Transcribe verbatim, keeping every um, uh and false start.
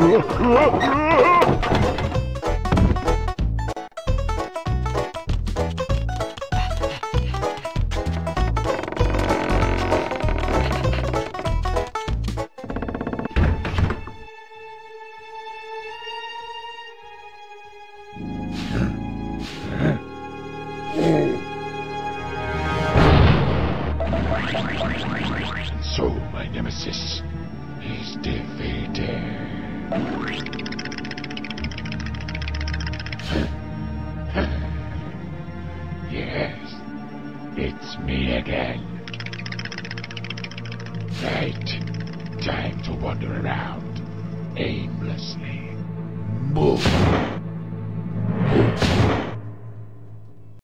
So my nemesis is defeated. Yes, it's me again. Right, time to wander around aimlessly. Move.